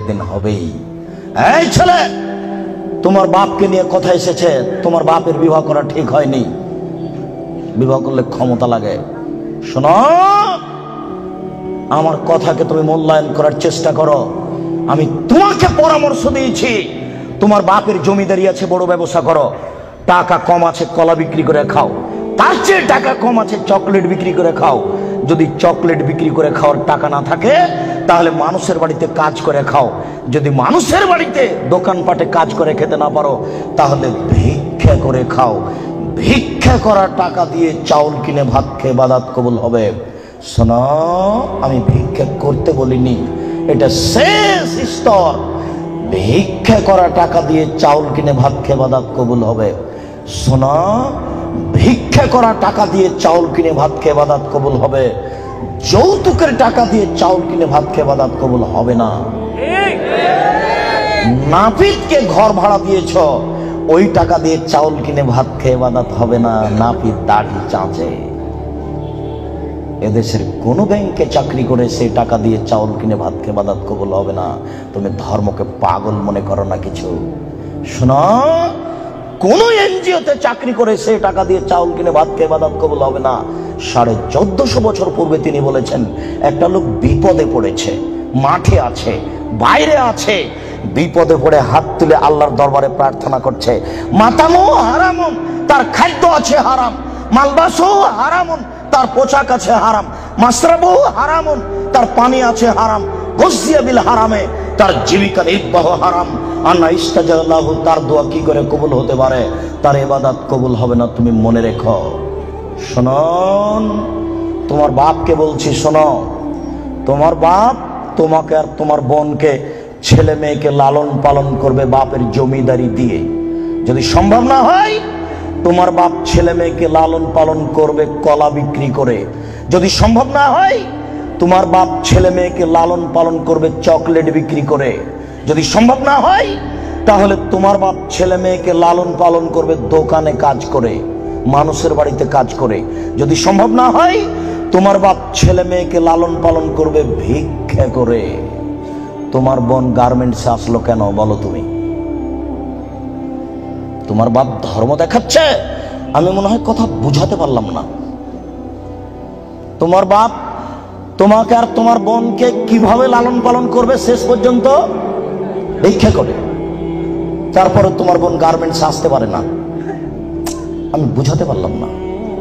একদিন হবেই। এই ছেলে, তোমার বাপকে নিয়ে কথা এসেছে, তোমার বাপের বিবাহ করা ঠিক হয়নি, বিবাহ করলে ক্ষমতা লাগে। শোনো, আমার কথাকে তুমি মূল্যায়ন করার চেষ্টা করো। আমি তোমাকে পরামর্শ দিয়েছি, তোমার বাপের জমিদারি আছে, বড় ব্যবসা করো। টাকা কম আছে কলা বিক্রি করে খাও, তার চেয়ে টাকা কম আছে চকলেট বিক্রি করে খাও। যদি চকলেট বিক্রি করে খাওয়ার টাকা না থাকে তাহলে মানুষের বাড়িতে কাজ করে খাও। যদি মানুষের বাড়িতে দোকানপাটে কাজ করে খেতে না পারো তাহলে ভিক্ষা করে খাও। ভিক্ষা করা টাকা দিয়ে চাউল কিনে ভাত খেয়ে ইবাদত কবুল হবে। শোনো, আমি ভিক্ষা করতে বলিনি, এটা শেষ স্তর। ভিক্ষা করা টাকা দিয়ে চাউল কিনে ভাত খেয়ে ইবাদত কবুল হবে। শোনো, ভিক্ষা করা টাকা দিয়ে চাউল কিনে ভাত খেয়ে ইবাদত কবুল হবে। যৌতুকের টাকা দিয়ে চাউল কিনে ভাত খেয়ে ইবাদত কবুল হবে না। নাপিতকে ঘর ভাড়া দিয়েছ, ওই টাকা দিয়ে চাউল কিনে ভাত খেয়ে ইবাদত হবে না। নাপিত দাড়ি চাঁচে। এদেশের কোন ব্যাংকে চাকরি করে সেই টাকা দিয়ে চাউল কিনে ভাত খেয়ে ইবাদত কবুল হবে না। তুমি ধর্মকে পাগল মনে করো না কিছু। শোনো, কোন এনজিওতে চাকরি করে সেই টাকা দিয়ে চাউল কিনে ভাত খেয়ে ইবাদত কবুল হবে না। 1450 বছর পূর্বে তিনি বলেছেন, একটা লোক বিপদে পড়েছে, মাঠে আছে, বাইরে আছে, বিপদে পড়ে হাত তুলে আল্লাহর দরবারে প্রার্থনা করছে। মাতামো হারামুন, তার খাদ্য আছে হারাম। মালবাসো হারামুন, তার পোশাক আছে হারাম। মাশরাবু হারামুন, তার পানি আছে হারাম। গজিয়া বিল হারামে, তার জীবিকা নির্বাহ হারাম। আন্না ইস্তাজাল্লাহু, তার দোয়া কি করে কবুল হতে পারে? তার ইবাদত কবুল হবে না, তুমি মনে রেখো। শোনো, তোমার বাপকে বলছি, শোনো, তোমার বাপ তোমাকে আর তোমার বোনকে, ছেলে মেয়েকে লালন পালন করবে বাপের জমিদারি দিয়ে। যদি সম্ভব না হয় তোমার বাপ ছেলে মেয়েকে লালন পালন করবে কলা বিক্রি করে। যদি সম্ভব না হয় তোমার বাপ ছেলে মেয়েকে লালন পালন করবে চকলেট বিক্রি করে। যদি সম্ভব না হয় তাহলে তোমার বাপ ছেলে মেয়েকে লালন পালন করবে দোকানে কাজ করে, মানুষের বাড়িতে কাজ করে। যদি সম্ভব না হয় তোমার বাপ ছেলে মেয়েকে লালন পালন করবে ভিক্ষা করে। তোমার বোন গার্মেন্টসে আসলো কেন বলো তুমি? তোমার বাপ ধর্ম দেখাচ্ছে? আমি মনে হয় কথা বুঝাতে পারলাম না। তোমার বাপ তোমাকে আর তোমার বোনকে কিভাবে লালন পালন করবে শেষ পর্যন্ত? ভিক্ষা করে। তারপরে তোমার বোন গার্মেন্টসে আসতে পারে না। আমি বুঝাতে পারলাম না।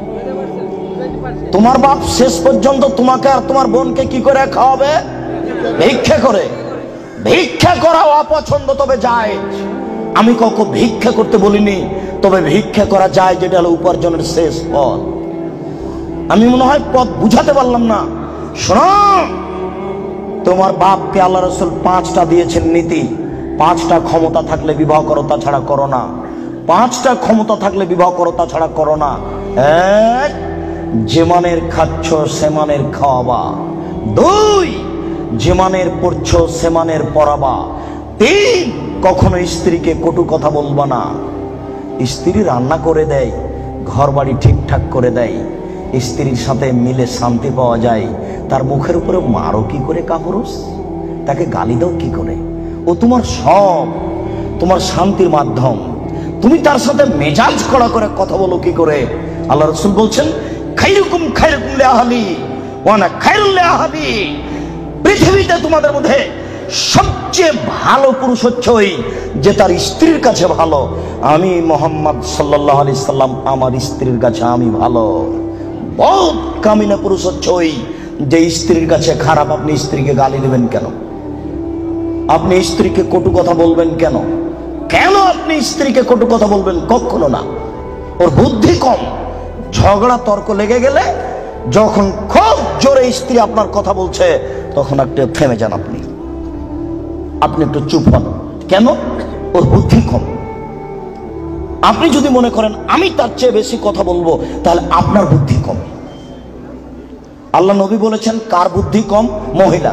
তোমার বাপ শেষ পর্যন্ত তোমাকে আর তোমার বোনকে কি করে খাওয়াবে? ভিক্ষা করে। ভিক্ষা করা অপছন্দ, তবে যায়। আমি কখনো ভিক্ষা করতে বলিনি, তবে ভিক্ষা করা যায়, যেটা হলো উপার্জনের শেষ পথ। আমি মনে হয় পথ বুঝাতে পারলাম না। শোনো, তোমার বাপকে আল্লাহ রাসূল 5টা দিয়েছেন নীতি। 5টা ক্ষমতা থাকলে বিবাহ করো, তাছাড়া করো না। 5টা ক্ষমতা থাকলে বিবাহ করো, তাছাড়া করো না। 1, যে মানের খাচ্ছ সে মানের খাওয়াবা। 2, যে মানের পড়ছ সে মানের পড়াবা। 3, কখনো স্ত্রীকে কটু কথা বলবা না। স্ত্রী রান্না করে দেয়, ঘর বাড়ি ঠিকঠাক করে দেয়, স্ত্রীর সাথে মিলে শান্তি পাওয়া যায়, তার মুখের উপরে মারো কি করে কাপুরুষ? তাকে গালি দাও কি করে? ও তোমার সব, তোমার শান্তির মাধ্যম। তুমি তার সাথে মেজাজ কড়া করে কথা বলো কি করে? আল্লাহ রাসূল বলছেন, খায়রুকুম খায়রুকুম লিআহলি ওয়া আনা খায়রুল লিআহলি। পৃথিবীতে তোমাদের মধ্যে সবচেয়ে ভালো পুরুষ হচ্ছে ওই যে তার স্ত্রীর কাছে ভালো। আমি মুহাম্মদ সাল্লাল্লাহু আলাইহি সাল্লাম, আমার স্ত্রীর কাছে আমি ভালো। বহুত কামিনা পুরুষ হচ্ছে ওই যে স্ত্রীর কাছে খারাপ। আপনি স্ত্রীকে গালি দেবেন কেন? আপনি স্ত্রীকে কটু কথা বলবেন কেন? কেন আপনি স্ত্রীকে কটু কথা বলবেন? কখনো না। ওর বুদ্ধি কম। ঝগড়া তর্ক লেগে গেলে, যখন খুব জোরে স্ত্রী আপনার কথা বলছে, তখন একটু থেমে যান। আপনি একটু চুপ হন। কেন? ওর বুদ্ধি কম। আপনি যদি মনে করেন আমি তার চেয়ে বেশি কথা বলবো, তাহলে আপনার বুদ্ধি কম। আল্লাহ নবী বলেছেন, কার বুদ্ধি কম? মহিলা।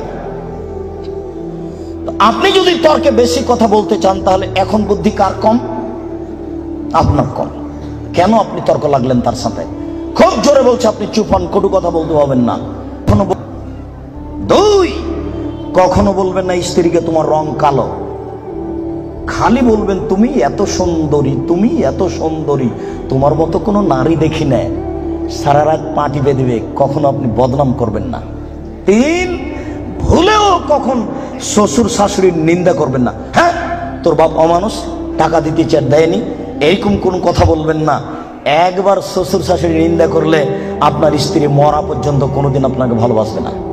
আপনি যদি তর্কে বেশি কথা বলতে চান, তাহলে এখন বুদ্ধি কার কম? আপনার কম। কেন আপনি তর্ক লাগলেন তার সাথে? খুব জোরে বলছে, আপনি চুপ হন, কটু কথা বলতে পারবেন না। 2, কখনো বলবেন না স্ত্রীকে তোমার রং কালো, খালি বলবেন তুমি এত সুন্দরী, তুমি এত সুন্দরী, তোমার মতো কোনো নারী দেখি না। সারা রাত পা টিপে দিবে, কখনো আপনি বদনাম করবেন না। 3, ভুলেও কখন শ্বশুর শাশুড়ির নিন্দা করবেন না। হ্যাঁ, তোর বাপ অমানুষ, টাকা দিতে চার দেয়নি, এরকম কোন কথা বলবেন না। একবার শ্বশুর শাশুড়ির নিন্দা করলে আপনার স্ত্রী মরা পর্যন্ত কোনোদিন আপনাকে ভালোবাসবে না।